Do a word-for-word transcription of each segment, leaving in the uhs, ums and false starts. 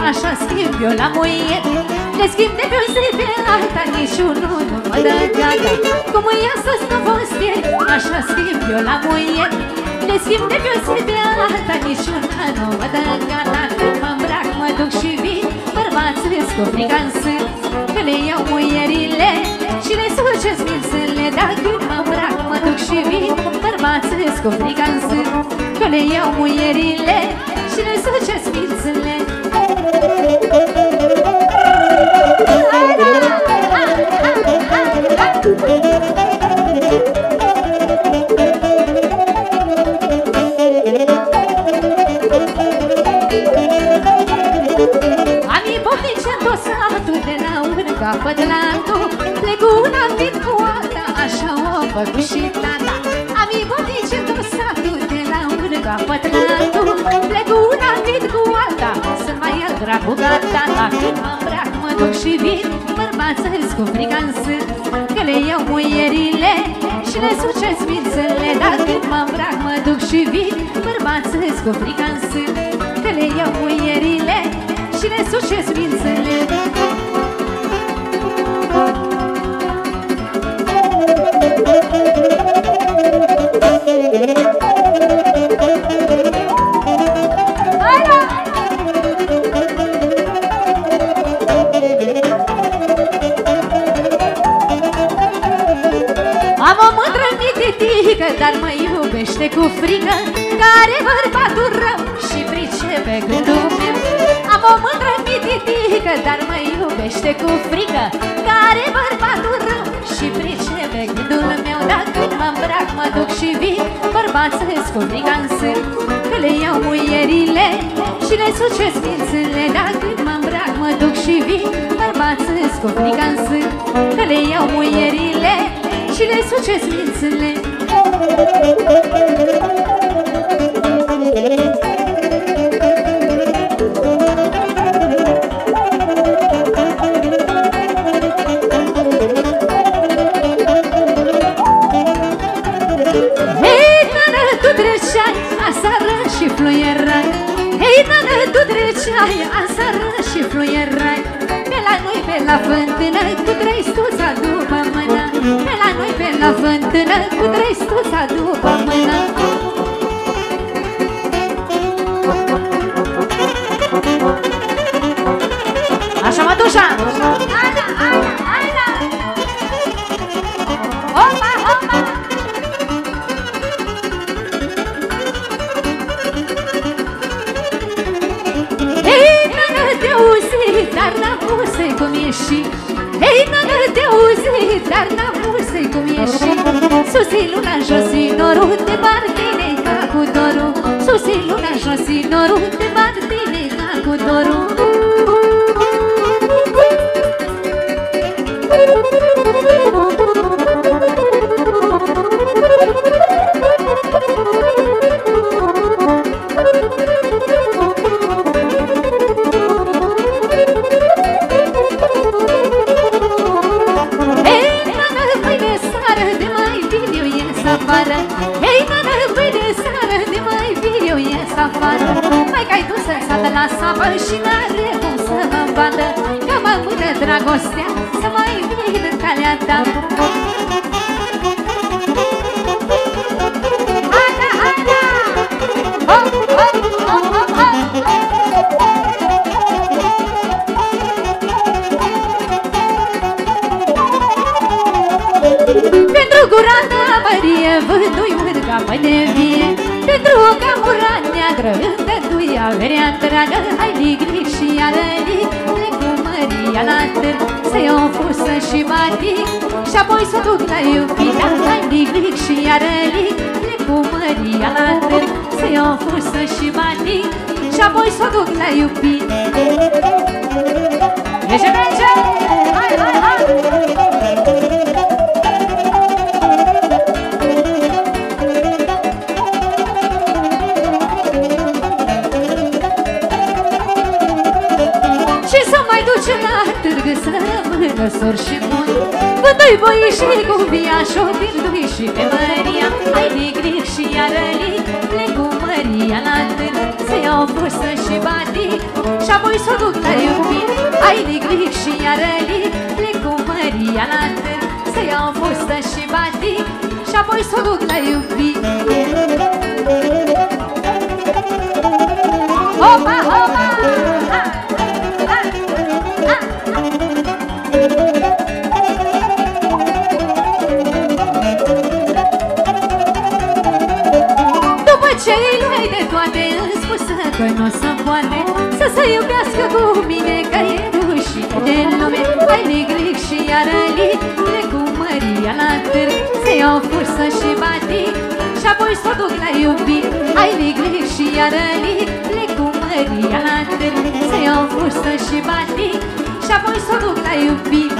așa schimb eu la muiet. Le schimb de pe o zi pe alta, niciunul nu mă dă gata. Cum e astăzi n-a fost ieri, așa schimb eu la muiet. Le schimb de pe o zi pe alta, niciunul nu mă dă gata. Când mă îmbrac, mă duc și vin, bărbații cu frica în sân, că le iau muierile și le sucesc mințele. Dar când mă îmbrac, mă duc și vin, bărbații cu frica în sân, că le iau muierile și le sucesc mințele. Anii bofnice tot satul de la un capăt la altul, plec una vin cu alta, așa o făcut și tata. Anii bofnice tot satul de la un capăt la altul, plec una vin cu alta, să mai ia dracu gata. La când mă îmbrac, mă duc și vin, bărbați cu frica în sân, că le iau muierile și le sucesc mințele. Dar când mă îmbrac, mă duc și vin, bărbați cu frica în sân, că le iau muierile și le sucesc mințele. Am o mândră mititică, dar mă iubește cu frică, care bărbatul rău și pricepe gândul meu. Am o mândră mititică, dar mă iubește cu frică, care bărbatul rău și pricepe gândul meu. Dar când mă îmbrac, mă duc și vin, bărbați cu frica în sân, că le iau muierile și le sucesc mințele. Dar când mă îmbrac, mă duc și vin, bărbați cu frica în sân, că le iau muierile și le sucesc mințele. Hei, nană, tu treceai aseară și fluierai. Hei, nană, tu treceai aseară și fluierai. Pe la noi, pe la fântână, cu trei stuța după mână. Pe la noi, pe la fântână, cu trei stuța după mână. Așa, mătușa! Ana, Ana, Ana! Opa, opa! Hei, nană, te auzi, dar n-am să-i cum ieși. Hei, nană, te auzi, dar n-am să-i cum ieși. Sus-i luna, jos-i norul, te partine ca cu dorul. Sus-i luna, jos-i norul, te partine ca cu dorul. Hei, nană, pâine seară, de mai vin eu ies afară. Mai că-ai dus în sată la sapă și n-are cum să mă vadă, că mă mână dragostea să mai vin în calea ta. Ana, Ana! Hop, hop, hop, hop, hop! Pentru gura ta mărie vându-i un capă de vie, pentru o camura neagră îndădui averea întreagă. Hai lic-lic și iară-lic, plec cu Maria la târg, să-i o fusă și batic și apoi s-o duc la iubita. Hai lic-lic și iară-lic, plec cu Maria la târg, să-i o fusă și batic și apoi s-o duc la iubita. Merge, merge! Hai, hai, hai! Să rămână sor și bun, vându-i boișii cu viașo, vindu-i și pe Maria. Hai lic-lic și iară-lic, plec cu Maria la târg, să-i iau fusă și batic și apoi s-o duc la iubit. Ai lic-lic și iară lic, lic cu Maria la târg. Să iau fustă și batic și apoi s-o duc la iubit. Hopa, hopa! Ha, ha, ha, ha. După ce îi luai de toate, îmi spusă că nu o să poate să se iubească cu mine, că e rușine de lume. Ai lic-lic și iară lic, lic cu Maria la târg. Se iau fursă și batic și apoi s-o duc la iubit. Ai lic-lic și iară lic, lic cu Maria la târg. Se iau fursă și batic și apoi s-o duc la iubit.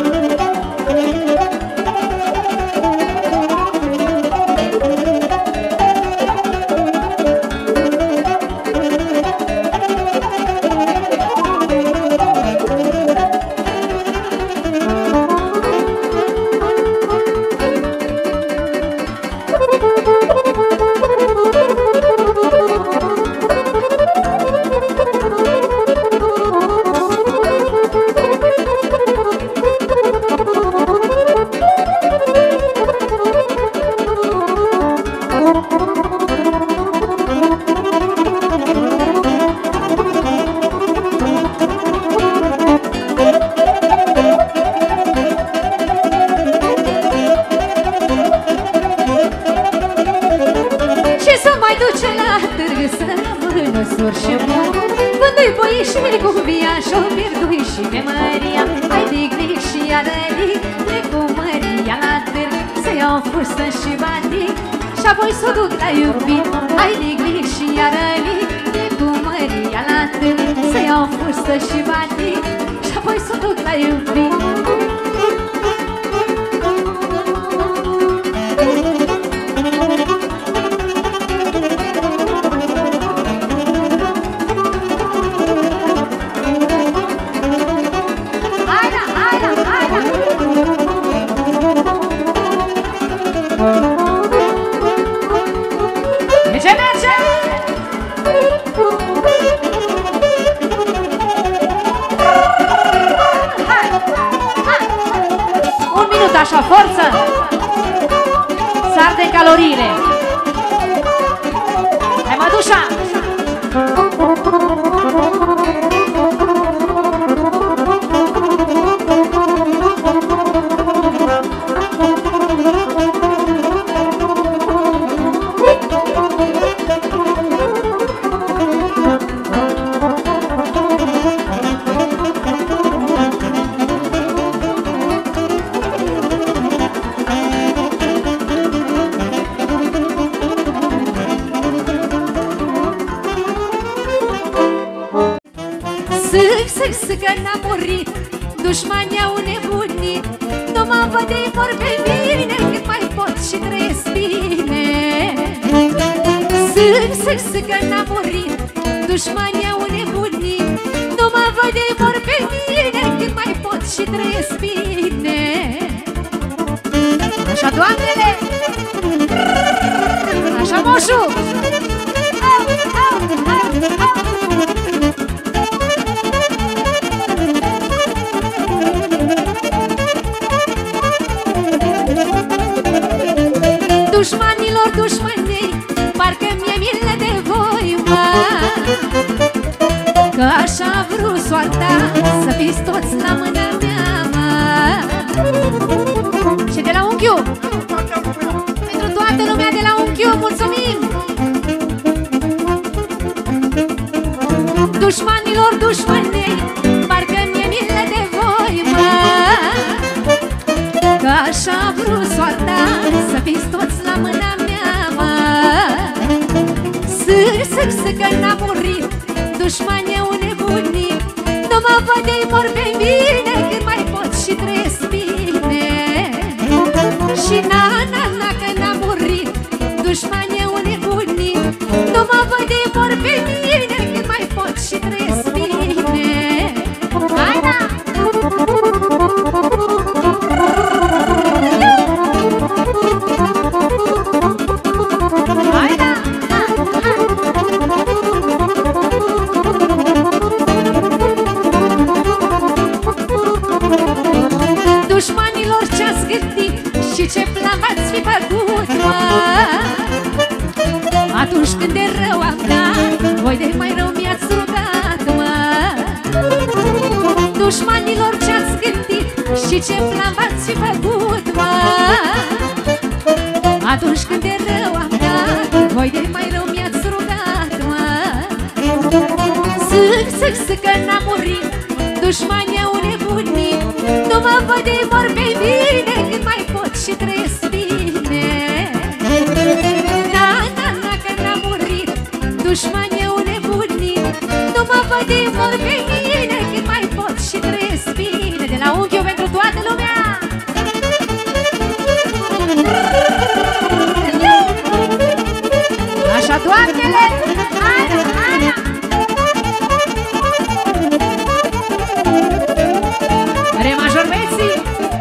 Așa, forță! S-arde caloriile! Hai, Mădușa! că n-a murit, dușmanii au nebunit. Nu mă văd, ei vor pe mine, cât mai pot și trăiesc bine. Sâc, sâc, sâc că n-a murit, dușmanii au nebunit. Nu mă văd, ei vor pe mine, cât mai pot și trăiesc bine. Așa, doamnele! Așa, moșu! Au, au, au, au. Dușmanilor, dușmanii, parcă mi-e milă de voi, mă, că așa a vrut soarta, să fiți toți la mâna mea, mă. Și de la unchiul, pentru toată lumea de la unchiul, mulțumim! Dușmanilor, dușmanii, parcă mi-e milă de voi, mă, că așa a vrut soarta, să fiți toți la mâna mea, mă. Sâr, sâr, sâr că n-a murit, dușmanii au nebunit. Nu mă văd, ei mor pe mine, cât mai pot și trăiesc bine. Și na, na, na, că n-a murit, dușmanii au nebunit. Nu mă văd, ei mor pe mine, cât mai pot și trăiesc bine. Hai, na! Atunci când de rău am dat, voi de mai rău mi-ați rugat, mă. Dușmanilor ce-ați gândit și ce plan v-ați făcut, mă. Atunci când de rău am dat, voi de mai rău mi-ați rugat, mă. Zic, zic, zic că n-am murit, dușmanii au nebunit. Nu mă văd de mor pe mine, când mai pot și trăiesc bine. Na, na, na, că n-am murit, dușmanii au nebunit. Nu mă văd de mor pe mine, când mai pot și trăiesc bine. De la unchiul pentru toată lumea. Așa, doamnele! Ana, Ana! Re major, băieții!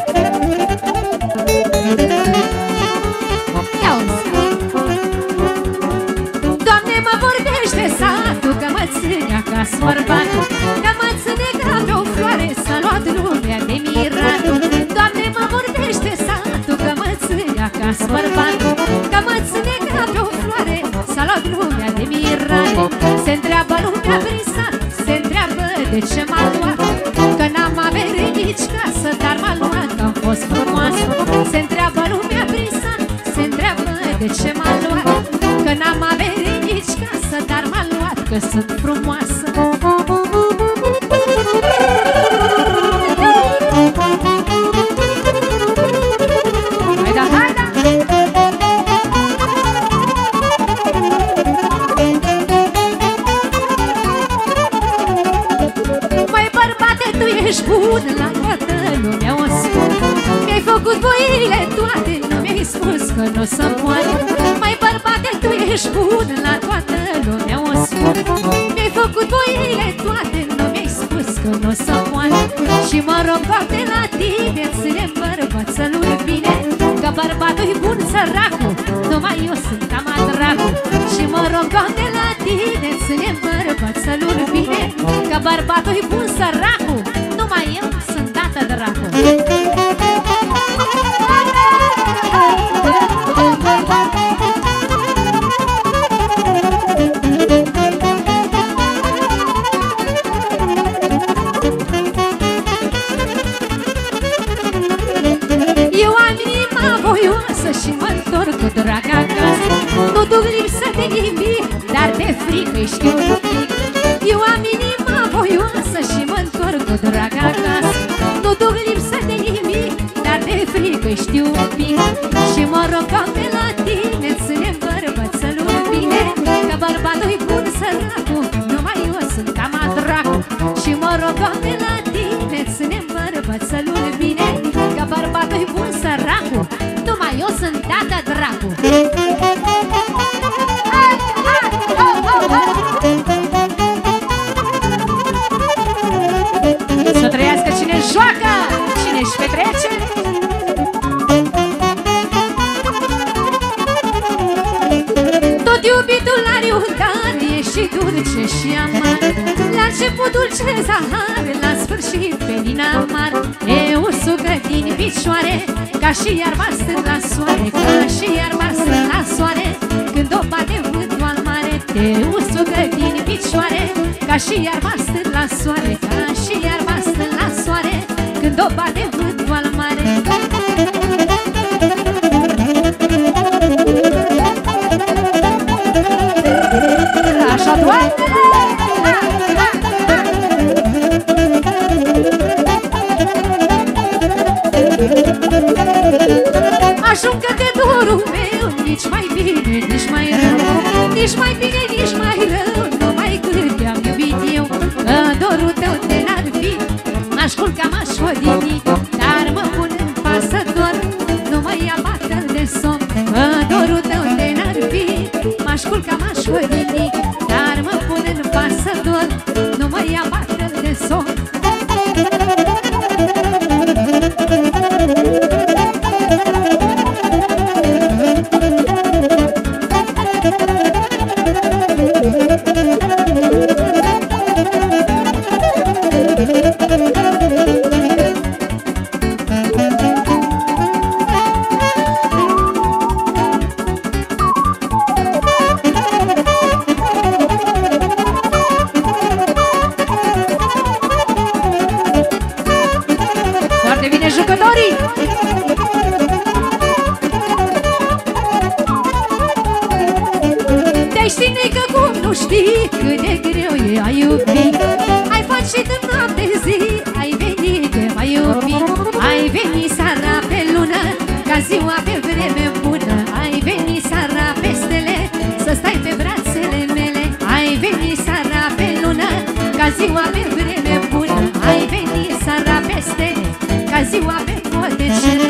Doamne, mă vorbește satul, că mă ține acasă bărbatul, că mă ține ca pe o floare, s-a luat lumea de mirat. Doamne, mă vorbește satul, că mă ține acasă bărbatul, că mă ține ca pe o floare, s-a luat lumea de mirare. Se întreabă lumea prin sat, se întreabă de ce m-a luat, că n-am avere nici casă, dar m-a luat că am fost frumoasă. Se întreabă lumea prin sat, se întreabă de ce m-a luat, că n-am avere nici casă, dar m-a luat că sunt frumoasă. Haida, haida! Tu ești bun, la toată lumea o spun. Mi-ai făcut voile toate, nu mi-ai spus că n-o să moare. Mai bărbate, tu ești bun, la toată lumea o spun. Mi-ai făcut voile toate, nu mi-ai spus că n-o să moare. Și mă rog, Doamne, la tine, ține bărbățelul bine, că bărbatul-i bun, săracul, numai eu sunt ama dracu. Și mă rog, Doamne, la tine, ține bărbățelul bine, că bărbatul-i bun, săracul, numai eu sunt dată dracu. Eu am inima voioasă și mă întorc cu drag acasă. Nu duc lipsă de nimic, dar de frică știu un pic. Eu am inima voioasă și mă întorc cu drag acasă. Nu duc lipsă de nimic, dar de frică știu un pic. Și mă rog, Doamne, la tine, ține-mi bărbățelul bine, că bărbatul-i bun, săracul, numai eu sunt ama dracu. Și mă rog, Doamne, la tine, ține-mi bărbățelul bine, că bărbatul-i bun, săracul, numai eu sunt tata dracu. Hai, hai, ho, ho, ho! Să trăiască cine joacă, cine-și petrece. Tot iubitul are un dar, e și dulce și amar. La început dulce zahar, la sfârșit pelin amar. E usucă din picioare, ca și iarba stând la soare, ca și iarba stând la soare, când o bate vântul al mare. E usucă din picioare, ca și iarba stând la soare, ca și iarba stând la soare, când o bate vântul al mare. Așa, Doamne! Ajungă de dorul meu, nici mai bine, nici mai rău, nici mai bine, nici mai rău, numai cât te-am iubit eu. Că dorul tău de n-ar fi, m-aș culca, m-aș odini, dar mă pun în pasător, nu mă ia bată de somn. Că dorul tău de n-ar fi, m-aș culca, m-aș odini, dar mă pun în pasător, nu mă ia bată de somn. Feteică, cum nu știi cât de greu e a iubi. Ai facit în noapte zi, ai venit de m-ai iubi. Ai venit seara pe lună, ca ziua pe vreme bună. Ai venit seara pe stele, să stai pe brațele mele. Ai venit seara pe lună, ca ziua pe vreme bună. Ai venit seara pe stele, ca ziua pe potecele.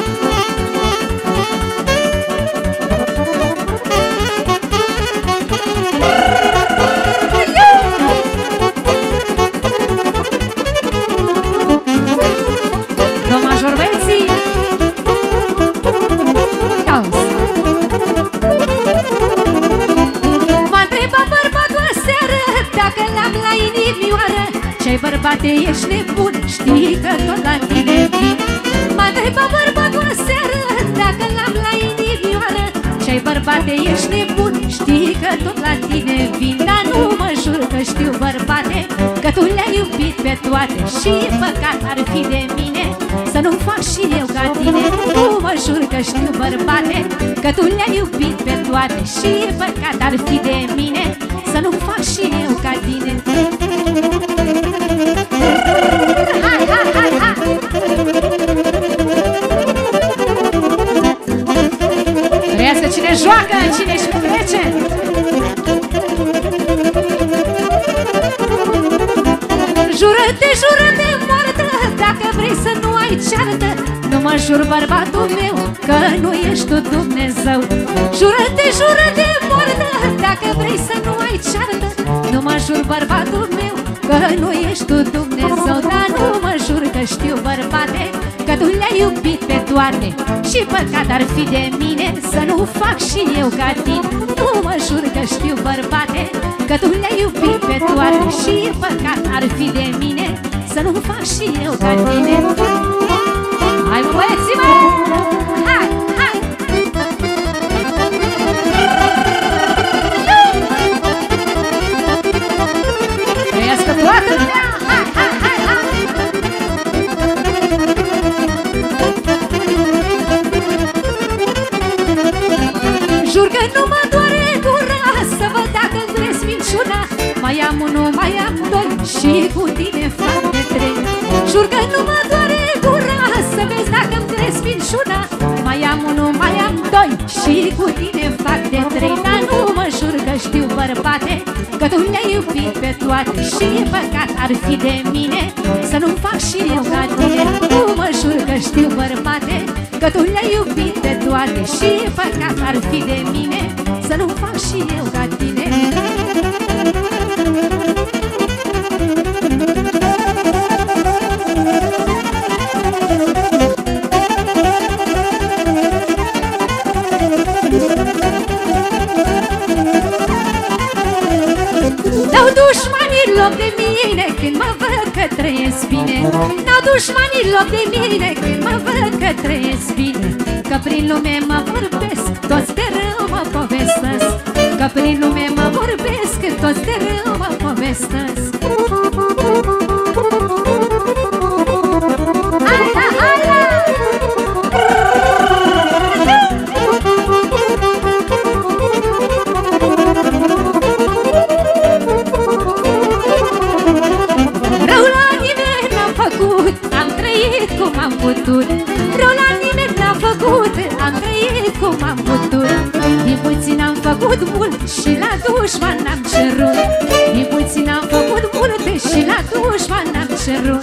Ce-ai bărbate, ești nebun, știi că tot la tine vin. Mă întreba bărbatul aseară, dacă l-am la inimioară. Ce-ai bărbate, ești nebun, știi că tot la tine vin. Dar nu mă jur că știu, bărbate, că tu le-ai iubit pe toate. Și păcat ar fi de mine să nu fac și eu ca tine. Nu mă jur că știu, bărbate, că tu le-ai iubit pe toate. Și păcat ar fi de mine să nu fac și eu ca tine. Hai, hai, hai, hai! Trăiască cine joacă, cine își petrece! Jură-te, jură-te moartă, dacă vrei să nu ai ceartă. Nu mă jur, bărbatul meu, că nu ești tu Dumnezeu. Jură-te, jură-te moartă, dacă vrei să nu ai ceartă. Nu mă jur, bărbatul meu, că nu ești tu Dumnezeu. Dar nu mă jur că știu, bărbate, că tu le-ai iubit pe toate. Și păcat ar fi de mine să nu fac și eu ca tine. Nu mă jur că știu, bărbate, că tu le-ai iubit pe toate. Și păcat ar fi de mine să nu fac și eu ca tine. Hai, băieții, mă! Hai, hai! Trăiască toată! Hai, hai, hai, hai! Jur că nu mă doare gura să văd dacă-mi crezi minciuna. Mai am unul, mai am doi și cu tine fac de trei. Jur că nu mă doare gura să vezi dacă-mi crezi minciuna. Mai am unul, mai am doi și cu tine fac de trei. Dar nu mă jur că știu, bărbate, că tu le-ai iubit pe toate. Și păcat ar fi de mine să nu fac și eu ca tine. Nu mă jur că știu, bărbate, că tu le-ai iubit pe toate. Și păcat ar fi de mine să nu fac și eu ca tine. N-au dușmanii loc de mine când mă văd că trăiesc bine. N-au dușmanii loc de mine când mă văd că trăiesc bine. Că prin lume mă vorbesc, toți de rău mă povestesc. Că prin lume mă vorbesc, toți de rău mă povestesc. Hai, hai, hai, hai! Am trăit cum am putut. Rău la nimeni n-am făcut. Am trăit cum am putut. Din puțin am făcut mult și la dușman n-am cerut. Din puțin am făcut multe și la dușman n-am cerut.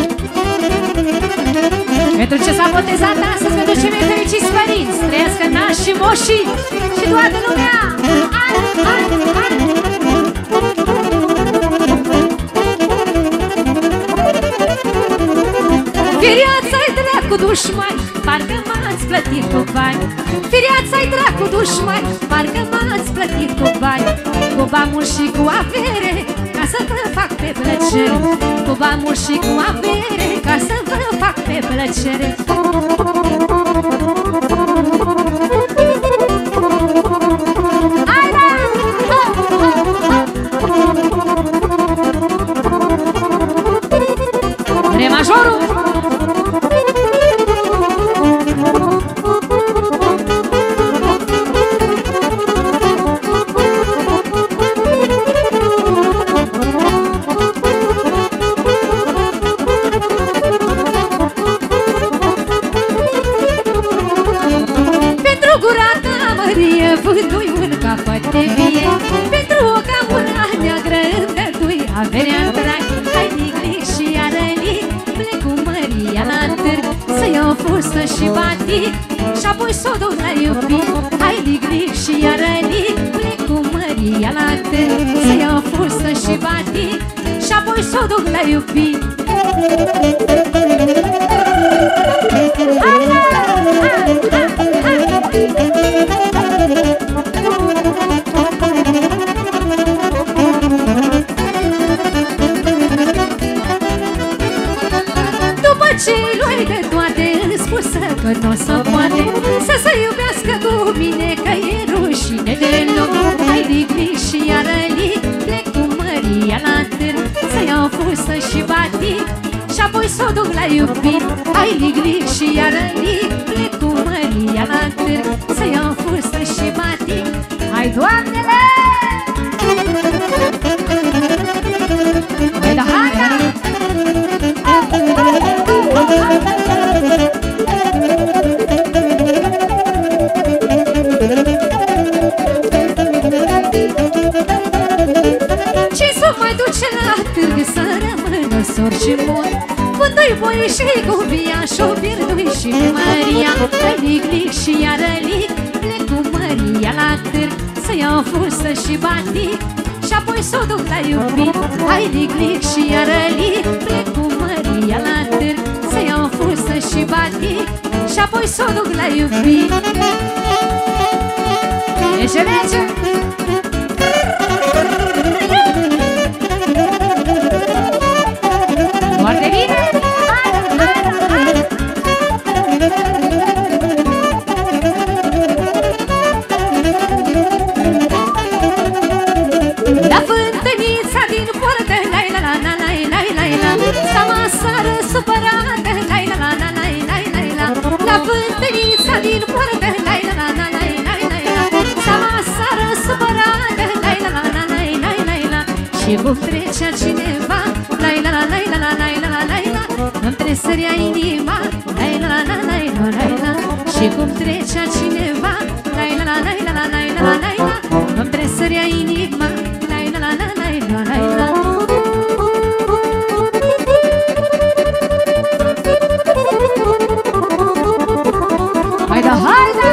Pentru ce s-a botezat astăzi, pentru cei mai fericiți părinți, trăiască nași și moșii și toată lumea. Hai, hai, hai! Viața-i dracu dușmani, parcă m-ați plătit cu bani. Viața-i dracu dușmani, parcă m-ați plătit cu bani. Cu bamuri și cu avere, ca să vă fac pe plăcere. Cu bamuri și cu avere, ca să vă fac pe plăcere. Hai, da! Re majorul! banii și apoi s-o duc la iubit. Hai lic-lic și iară lic, plec cu Maria la târg să iau fustă și banii și apoi s-o duc la iubit. După ce lui de toate îmi spusă că n-o să poate să se iubească cu mine, că e rușine deloc. Hai lic-lic și iară lic, plec cu Maria la târg să iau fustă și batic și apoi s-o duc la iubit. Hai lic-lic și iară lic, plec cu Maria la târg să iau fustă și batic. Hai, doamnele! Hai, da, hai, da! Ce să mai duce la târg să rămână sor și mor, cu doi boi și cu via și-o pierdui și pe Maria. Hai lic-lic și iară lic, plec cu Maria la târg să iau fustă și batic și apoi s-o duc la iubit. Hai lic-lic și iară lic, plec cu Maria la târg să iau fustă și batic și apoi s-o duc la iubit. Merge, merge! Foarte bine! La fântânița din poartă, lai la la la lai lai lai la, sta masară supărată, lai la la la lai lai lai la. La fântânița din poartă, lai la la la lai lai lai la, sta masară supărată, lai la la la lai lai lai la. Și cum trecea cineva, lai la la lai la la lai la la lai la, îmi tresărea inima, lai la la la lai la lai la. Și cum trecea cineva, lai la la lai la la lai la la lai la, îmi tresărea inima, lai la la la lai la lai la. Hai da, hai da!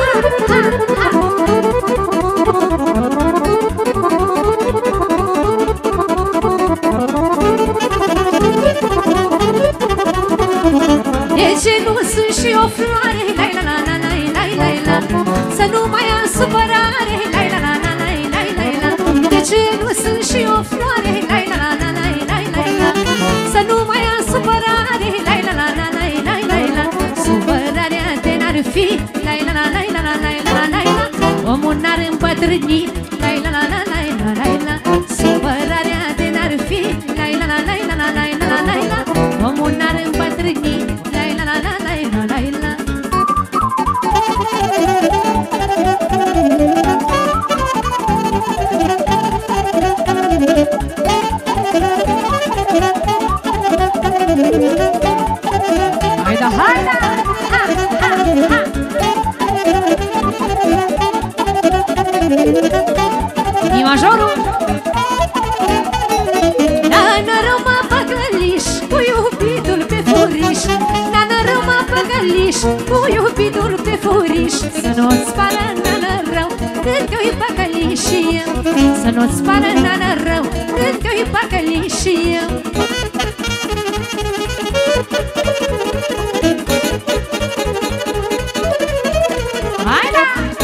De ce nu sunt și o floare, lai la la la lai lai lai la, să nu mai am supărare, lai la la la lai lai lai la. De ce nu sunt și o floare, lai la la la lai lai lai la, să nu mai am supărare, lai la la la lai lai lai la. Supărarea de n-ar fi, lai la la lai la la lai la lai la, omul n-ar îmbătrâni, lai la la la lai la lai la. Supărarea de n-ar fi, lai la la lai la la lai la lai la, omul n-ar îmbătrâni, lai la la la lai la lai la. Hai da, hai da! Ha, ha, ha. Mi majorul! Na-na răma păgăliș cu iubitul pe furiș, na-na răma păgăliș cu iubitul pe furiș, să nu-ți pară na-na rău când te-i păgăliș și eu, să nu-ți pară na-na rău când te-i păgăliș și eu. Hai da!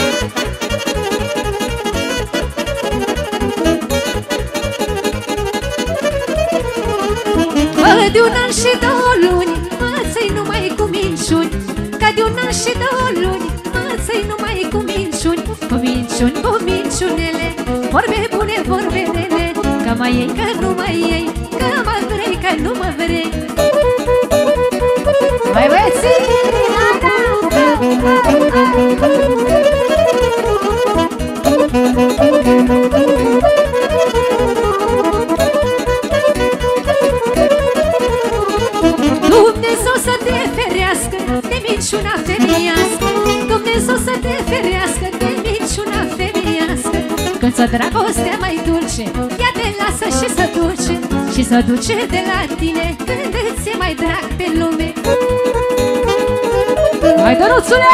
Că de un an și două luni mă țăi numai cu minciuni, că de un an și două luni mă țăi numai cu minciuni, cu minciuni, cu minciunele, vorbe bune, vorbe rele, că mă iei, că nu mă iei, că mă vrei, că nu mă vrei. Mai băieții! Dumnezeu să te ferească de minciuna femeiască, Dumnezeu să te ferească de minciuna femeiască. Când ți-o dragostea mai dulce, ea te lasă și să duce, și să duce de la tine când îți e mai drag pe lume. Hai, Dănuțule!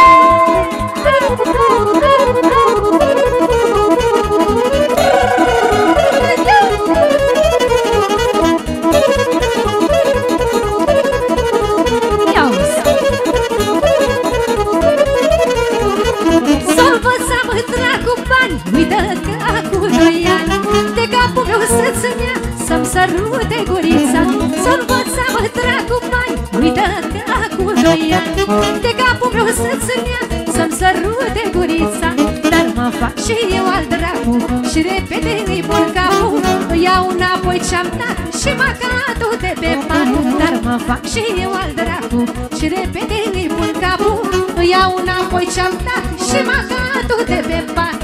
S-o învățam dracu bani, uită că acum doi ani de capul meu să-ți ia, să-mi sărute gurița. S-o învățam dracu bani, uită că acum doi ani de capul meu să-ți ia, să-mi sărute gurița. Dar mă fac și eu al dracu și repede îi pun capul, îi iau înapoi ce-am dat și mă cadu de pe pat. Dar mă fac și eu al dracu și repede îi pun capul, îi iau înapoi ce-am dat și mă cadu de pe pat.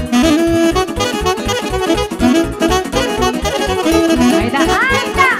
Hai da, hai da!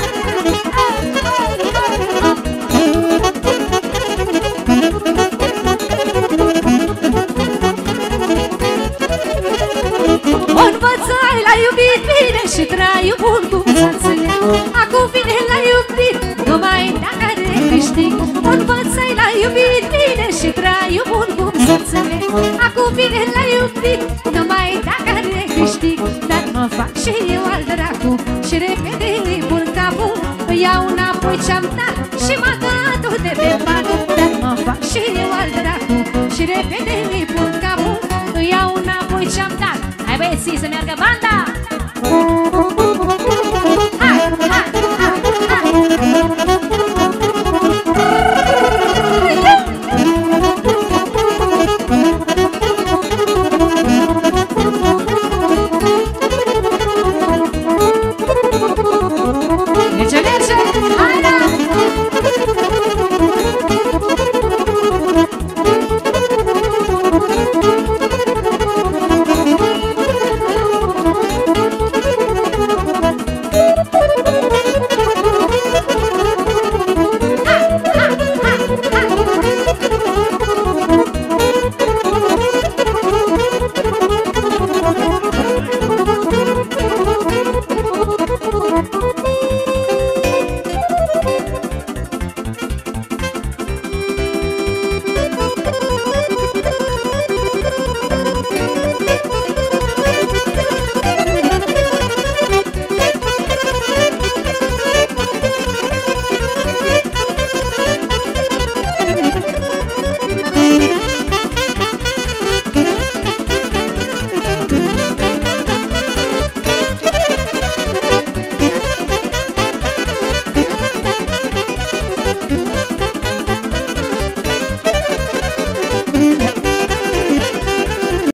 O învățai la iubit bine și traiu bun cu țațâne. Acum vine la iubit numai dacă are câștig. O învățai la iubit bine și traiu bun cu țațâne. Acum vine la iubit numai dacă are câștig. Dar mă fac și eu al dracu și repede îi pun capul, îi iau înapoi ce-am dat